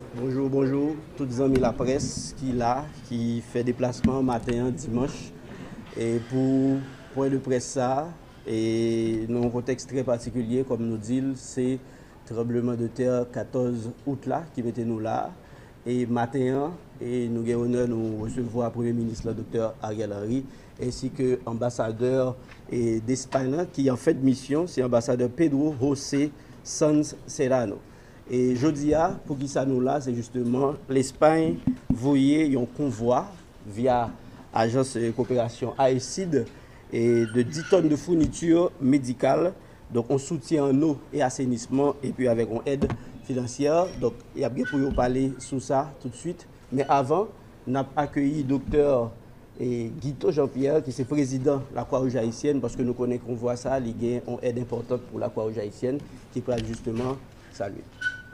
Bonjour, bonjour, tous les amis de la presse qui est là, qui fait déplacement matin, dimanche, et pour point de presse ça, et dans un contexte très particulier, comme nous dit, c'est tremblement de terre 14 août là, qui mettait nous là, et matin, et nous avons l'honneur de nous recevoir le Premier ministre, le docteur Ariel Henry, ainsi que l'ambassadeur d'Espagne, qui en fait mission, c'est l'ambassadeur Pedro José Sanz Serrano. Et jeudi, pour qui ça nous là, c'est justement l'Espagne voyait un convoi via agence de coopération AECID et de 10 tonnes de fournitures médicales. Donc on soutient en eau et assainissement et puis avec une aide financière. Donc il y a bien pour vous parler sur ça tout de suite. Mais avant, on a accueilli docteur Guito Jean-Pierre, qui est président de la Croix-Rouge haïtienne, parce que nous connaissons qu'on voit ça, il y a une aide importante pour la Croix-Rouge haïtienne, qui peut justement saluer.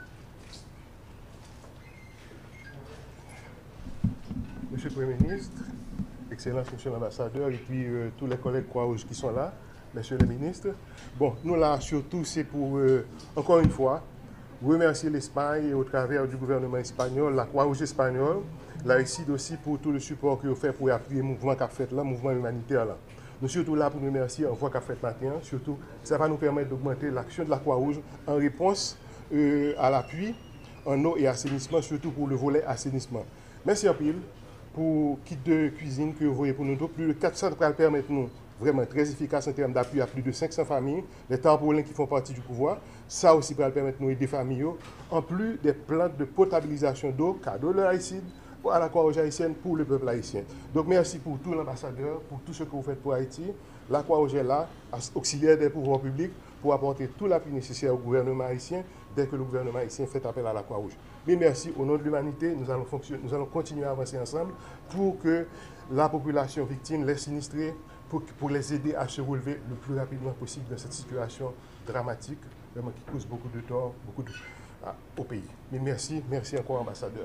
Monsieur le Premier ministre, Excellence Monsieur l'ambassadeur et puis tous les collègues Croix-Rouge qui sont là, Messieurs les ministres. Bon, nous là surtout c'est pour, encore une fois, remercier l'Espagne et au travers du gouvernement espagnol, la Croix-Rouge espagnole, la ECID aussi pour tout le support qu'ils ont fait pour appuyer le mouvement qu'a fait là, le mouvement humanitaire là. Nous sommes surtout là pour nous remercier en voie qu'a fait matin, surtout ça va nous permettre d'augmenter l'action de la Croix-Rouge en réponse à l'appui en eau et assainissement, surtout pour le volet assainissement. Merci en pile pour kit de cuisine que vous voyez pour nous. Plus de 400 pour permettre nous vraiment très efficace en termes d'appui à plus de 500 familles, les tarpaulins qui font partie du pouvoir. Ça aussi pour permettre nous aider les familles, en plus des plantes de potabilisation d'eau, cadeau de l'Haïtide, à la Croix-Rouge haïtienne pour le peuple haïtien. Donc merci pour tout l'ambassadeur, pour tout ce que vous faites pour Haïti. La Croix-Rouge est là, auxiliaire des pouvoirs publics, pour apporter tout l'appui nécessaire au gouvernement haïtien dès que le gouvernement haïtien fait appel à la Croix-Rouge. Mais merci, au nom de l'humanité, nous allons continuer à avancer ensemble pour que la population victime, les sinistrés, pour les aider à se relever le plus rapidement possible dans cette situation dramatique, vraiment qui cause beaucoup de tort au pays. Mais merci encore, ambassadeur.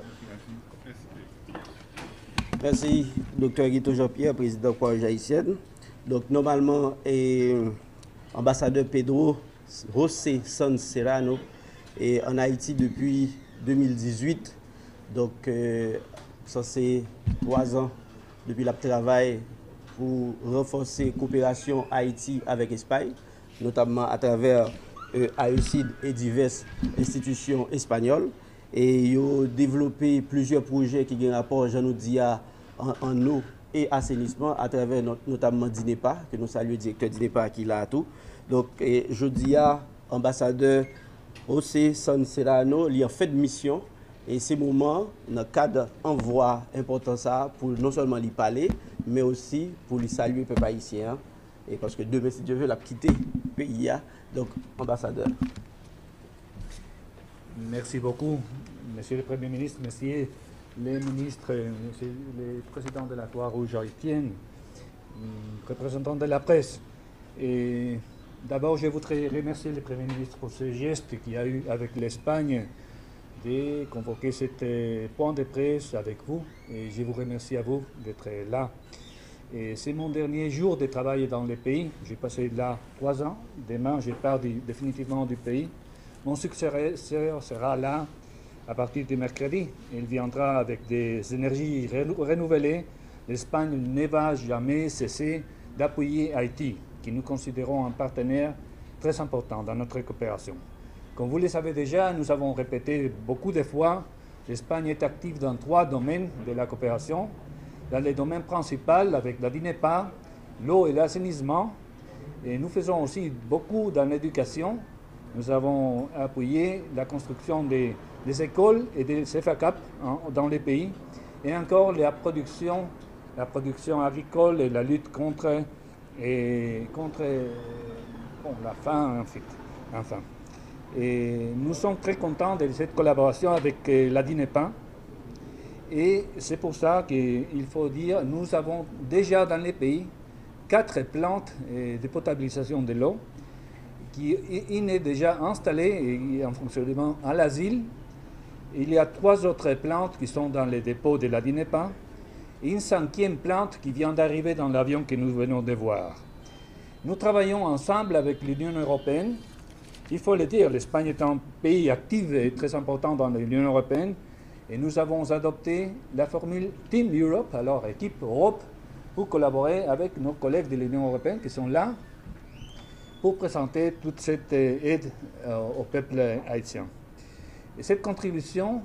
Merci, docteur Guito Jean-Pierre, président de la Croix-Rouge haïtienne. Donc, normalement, ambassadeur Pedro José Sanz Serrano est en Haïti depuis 2018. Donc, ça c'est 3 ans depuis le travail pour renforcer la coopération Haïti avec l'Espagne, notamment à travers AECID et diverses institutions espagnoles. Et ils ont développé plusieurs projets qui ont rapport, j'en ai dit, en eau et assainissement à travers notamment DINEPA, que nous saluons le directeur DINEPA qui est là tout. Donc, je dis à l'ambassadeur José Sanz Serrano, il a fait de mission. Et ces moments, dans le cadre d'envoi important ça, pour non seulement lui parler, mais aussi pour lui saluer le peuple haïtien. Et parce que demain, si Dieu veut, la quitter le pays. Donc, ambassadeur. Merci beaucoup, Monsieur le Premier ministre, Messieurs les ministres, Monsieur le Président de la Croix-Rouge haïtienne, représentants de la presse. Et d'abord, je voudrais remercier le Premier ministre pour ce geste qu'il a eu avec l'Espagne de convoquer cet point de presse avec vous. Et je vous remercie à vous d'être là. Et c'est mon dernier jour de travail dans le pays. J'ai passé là 3 ans. Demain, je pars définitivement du pays. Mon successeur sera là à partir de mercredi. Il viendra avec des énergies renouvelées. L'Espagne ne va jamais cesser d'appuyer Haïti, que nous considérons un partenaire très important dans notre coopération. Comme vous le savez déjà, nous avons répété beaucoup de fois, l'Espagne est active dans 3 domaines de la coopération. Dans les domaines principaux, avec la DINEPA, l'eau et l'assainissement. Et nous faisons aussi beaucoup dans l'éducation. Nous avons appuyé la construction des écoles et des CFACAP dans les pays. Et encore la production agricole et la lutte contre la faim, en fait. Enfin. Et nous sommes très contents de cette collaboration avec la DINEPA. Et c'est pour ça qu'il faut dire, nous avons déjà dans les pays 4 plantes de potabilisation de l'eau qui est déjà installée et en fonctionnement à l'asile. Il y a 3 autres plantes qui sont dans les dépôts de la DINEPA et une 5e plante qui vient d'arriver dans l'avion que nous venons de voir. Nous travaillons ensemble avec l'Union européenne. Il faut le dire, l'Espagne est un pays actif et très important dans l'Union européenne. Et nous avons adopté la formule Team Europe, alors équipe Europe, pour collaborer avec nos collègues de l'Union européenne qui sont là pour présenter toute cette aide au peuple haïtien. Et cette contribution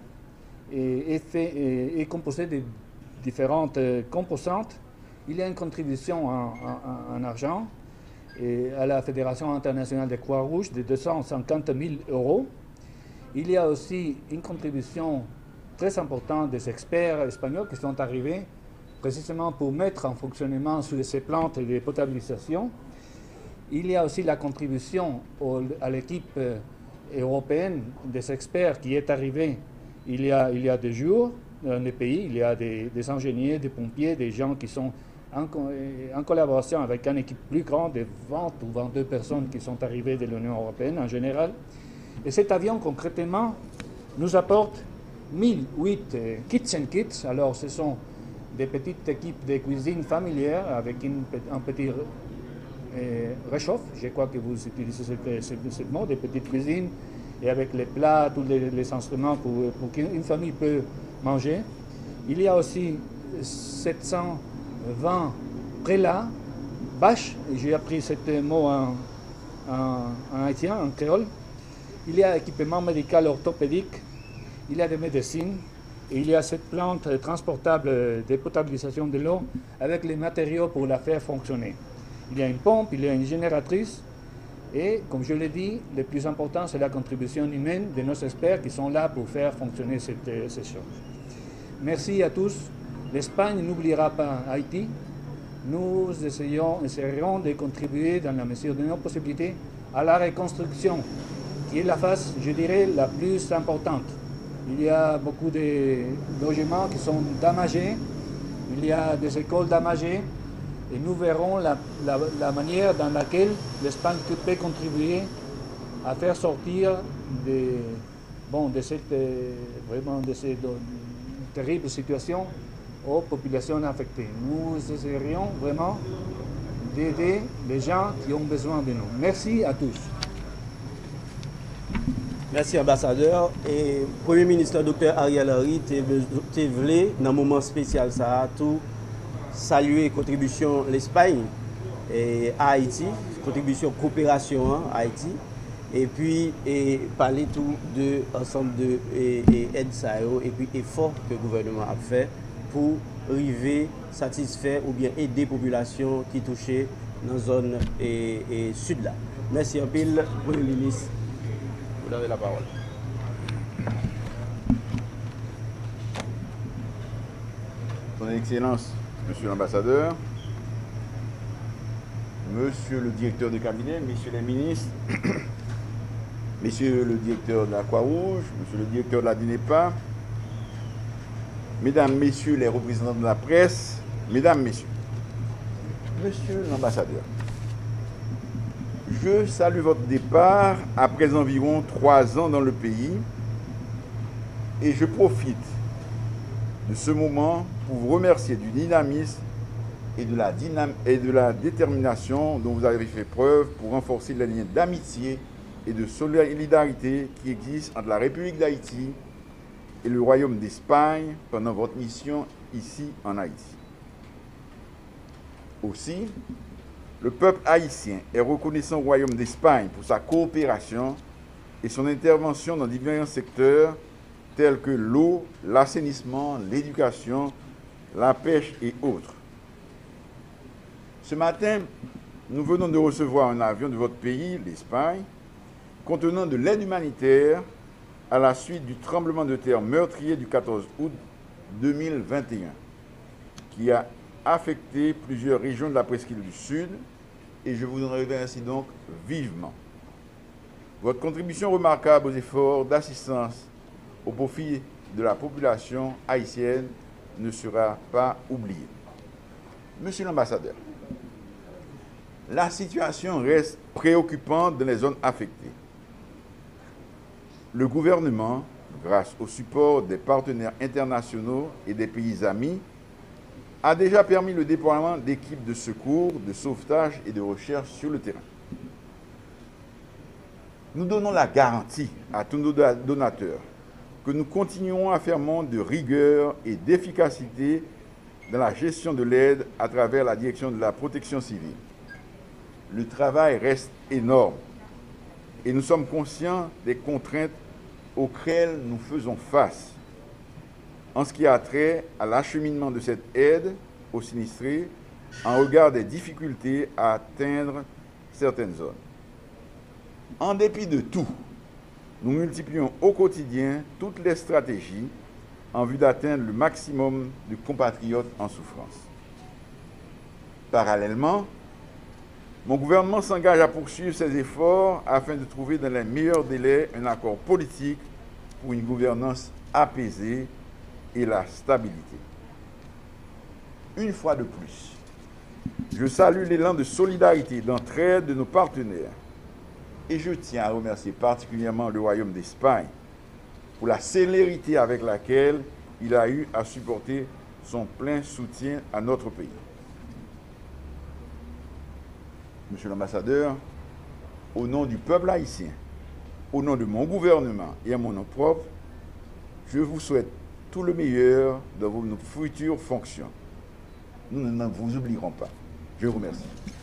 est composée de différentes composantes. Il y a une contribution en argent et à la Fédération internationale des Croix-Rouges de 250 000 €. Il y a aussi une contribution très importante des experts espagnols qui sont arrivés précisément pour mettre en fonctionnement ces plantes de potabilisation. Il y a aussi la contribution à l'équipe européenne des experts qui est arrivée il y a 2 jours dans le pays. Il y a des ingénieurs, des pompiers, des gens qui sont en collaboration avec une équipe plus grande de 20 ou 22 personnes qui sont arrivées de l'Union européenne en général. Et cet avion, concrètement, nous apporte 1008 kitchen kits. Alors, ce sont des petites équipes de cuisine familière avec un petit réchauffe. Je crois que vous utilisez ce mot, des petites cuisines, et avec les plats, tous les instruments pour qu'une famille peut manger. Il y a aussi 720 prélats, bâches, j'ai appris ce mot en haïtien, en créole. Il y a équipement médical orthopédique, il y a des médecines, et il y a cette plante transportable de potabilisation de l'eau avec les matériaux pour la faire fonctionner. Il y a une pompe, il y a une génératrice, et comme je l'ai dit, le plus important, c'est la contribution humaine de nos experts qui sont là pour faire fonctionner ces choses. Merci à tous. L'Espagne n'oubliera pas Haïti. Nous essayerons de contribuer dans la mesure de nos possibilités à la reconstruction, qui est la phase, je dirais, la plus importante. Il y a beaucoup de logements qui sont damagés, il y a des écoles damagées, et nous verrons la manière dans laquelle l'Espagne peut contribuer à faire sortir de cette terrible situation aux populations affectées. Nous essaierions vraiment d'aider les gens qui ont besoin de nous. Merci à tous. Merci, ambassadeur. Et Premier ministre Dr. Ariel Henry, tu voulais, dans un moment spécial, ça tout saluer la contribution de l'Espagne à Haïti, contribution coopération à Haïti, et puis parler tout de ensemble de aides et puis efforts que le gouvernement a fait pour arriver satisfaire ou bien aider la population qui est touchée dans la zone sud là. Merci un peu, Premier ministre. Vous avez la parole. Son Excellence, Monsieur l'ambassadeur, Monsieur le directeur de cabinet, Messieurs les ministres, Messieurs le directeur de la Croix-Rouge, Monsieur le directeur de la DINEPA, Mesdames, Messieurs les représentants de la presse, Mesdames, Messieurs, Monsieur l'ambassadeur, je salue votre départ après environ 3 ans dans le pays et je profite de ce moment pour vous remercier du dynamisme et de la détermination dont vous avez fait preuve pour renforcer les liens d'amitié et de solidarité qui existent entre la République d'Haïti et le Royaume d'Espagne pendant votre mission ici en Haïti. Aussi, le peuple haïtien est reconnaissant au Royaume d'Espagne pour sa coopération et son intervention dans divers secteurs tels que l'eau, l'assainissement, l'éducation, la pêche et autres. Ce matin, nous venons de recevoir un avion de votre pays, l'Espagne, contenant de l'aide humanitaire à la suite du tremblement de terre meurtrier du 14 août 2021, qui a affecté plusieurs régions de la presqu'île du Sud, et je vous en remercie donc vivement. Votre contribution remarquable aux efforts d'assistance au profit de la population haïtienne ne sera pas oubliée. Monsieur l'ambassadeur, la situation reste préoccupante dans les zones affectées. Le gouvernement, grâce au support des partenaires internationaux et des pays amis, a déjà permis le déploiement d'équipes de secours, de sauvetage et de recherche sur le terrain. Nous donnons la garantie à tous nos donateurs que nous continuons à faire montre de rigueur et d'efficacité dans la gestion de l'aide à travers la direction de la protection civile. Le travail reste énorme et nous sommes conscients des contraintes auxquelles nous faisons face en ce qui a trait à l'acheminement de cette aide aux sinistrés en regard des difficultés à atteindre certaines zones. En dépit de tout, nous multiplions au quotidien toutes les stratégies en vue d'atteindre le maximum de compatriotes en souffrance. Parallèlement, mon gouvernement s'engage à poursuivre ses efforts afin de trouver dans les meilleurs délais un accord politique pour une gouvernance apaisée et la stabilité. Une fois de plus, je salue l'élan de solidarité et d'entraide de nos partenaires et je tiens à remercier particulièrement le Royaume d'Espagne pour la célérité avec laquelle il a eu à supporter son plein soutien à notre pays. Monsieur l'ambassadeur, au nom du peuple haïtien, au nom de mon gouvernement et à mon nom propre, je vous souhaite tout le meilleur dans vos futures fonctions. Nous ne vous oublierons pas. Je vous remercie.